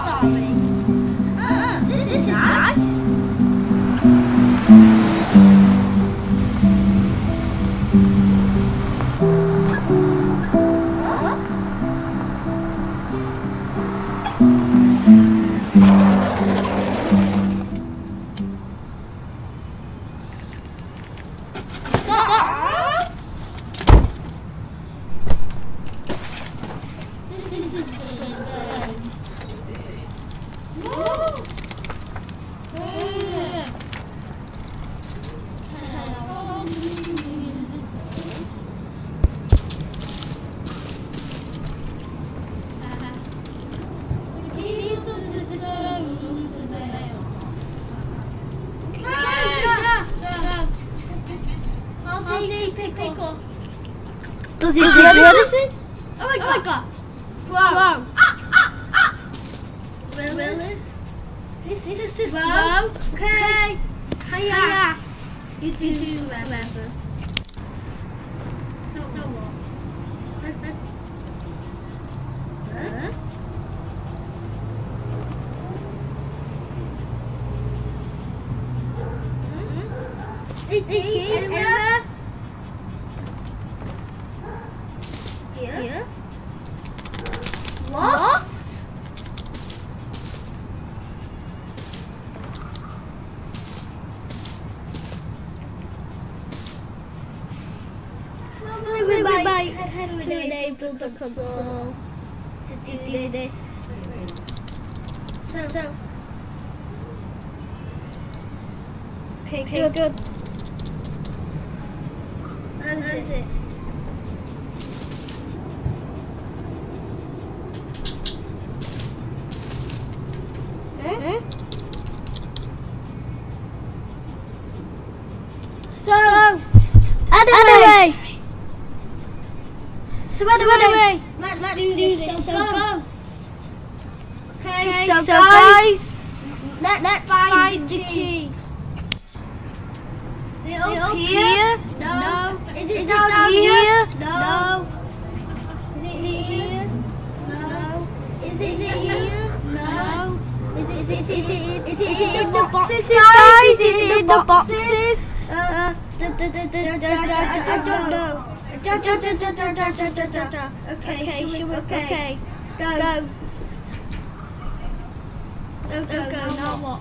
starving. This is nice. Does he do anything? Oh my god! Wow! Really? This is slow. Okay. Hiya. You do remember. No what? Huh? Anywhere? Here? What? We might have to enable the console to do this. So. Okay, good. That's it. So, anyway. Let's do this. So go. Okay, so guys, let's find the key. Is it up here? No. Is it down here? No. Is it here? No. Is it here? No. Is it in the boxes, guys? Is it in the boxes? I don't know. Okay, should we go? Go. Not what?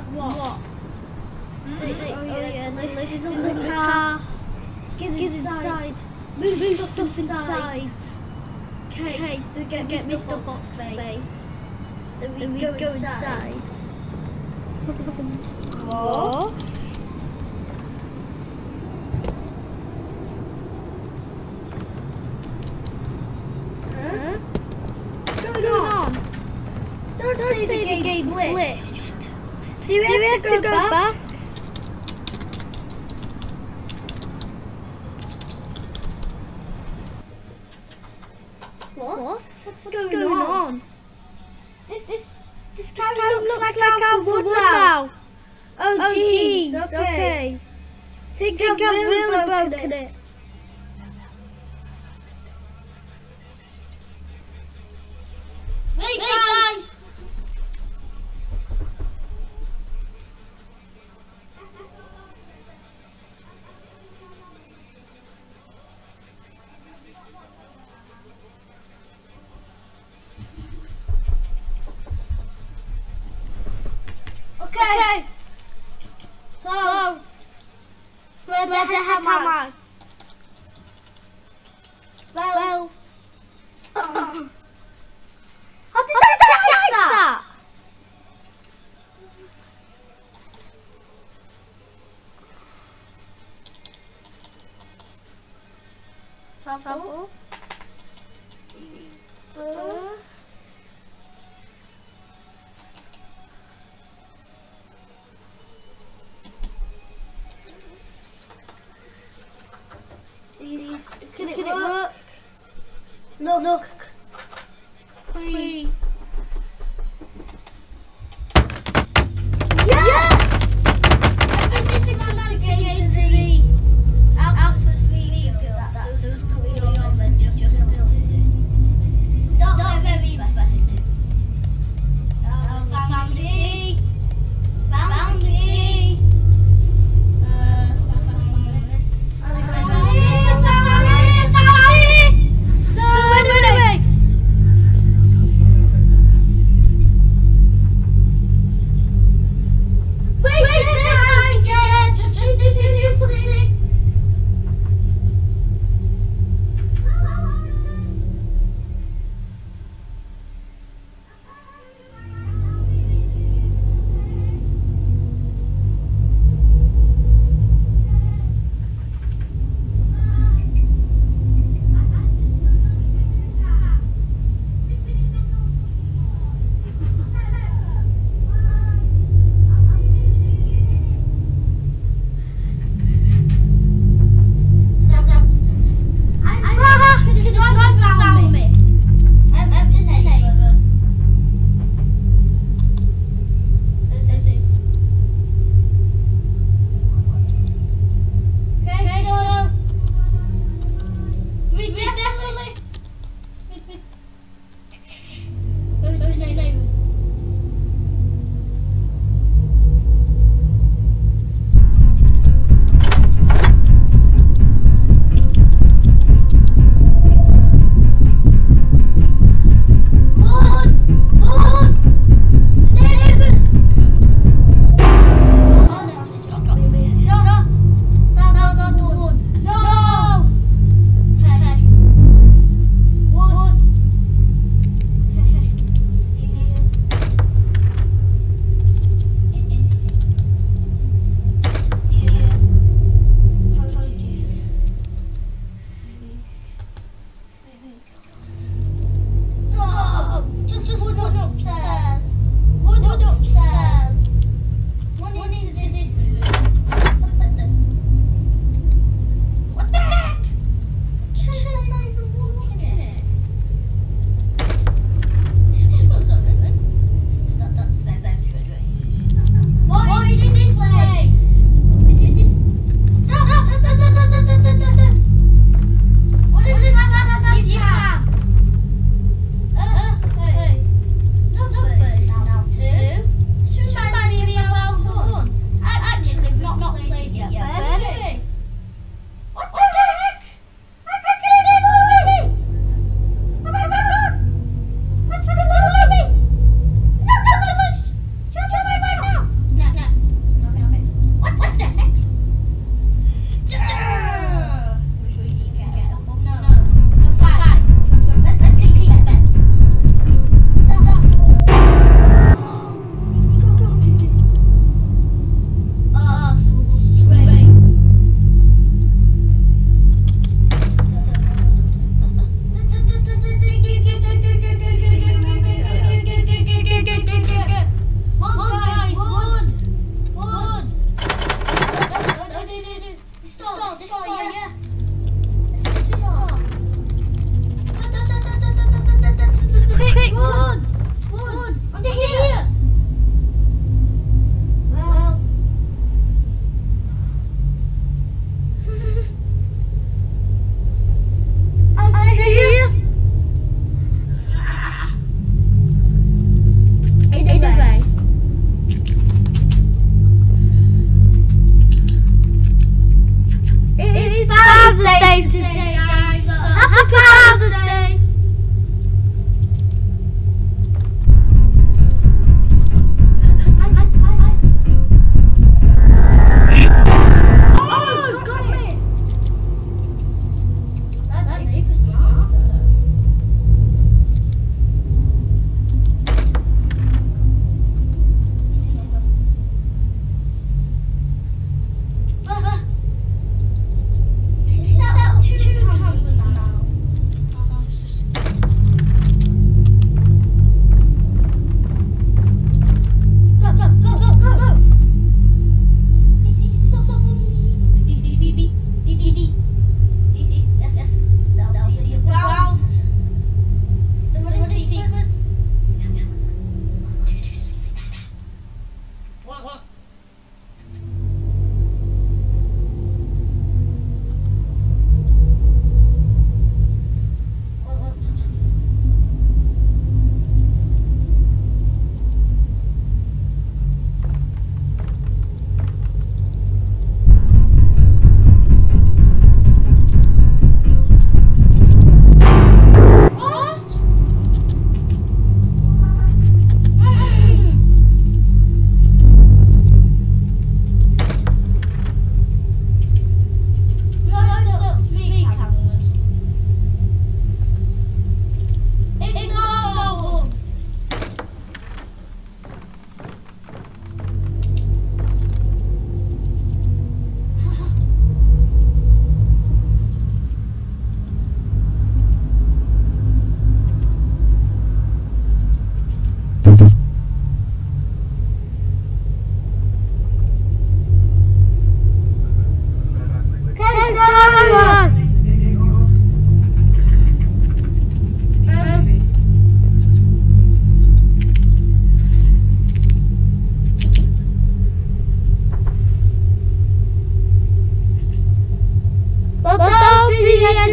Oh yeah, the list is in the car. Get inside. Move stuff inside. Okay, so get Mr. Box Space. Then we go inside. What? What's going on? Don't say the game's glitched. Do we have to go back? What? What's going on? This kind of looks like Alpha Wood now. Oh jeez, okay. Think I've really broken it. Wait guys! Okay. So, where the heck am I? Well, how did I check that? Trouble.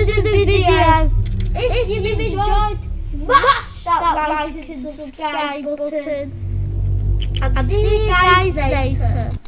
the video. If you've enjoyed, smash that like and subscribe button. And see you guys later.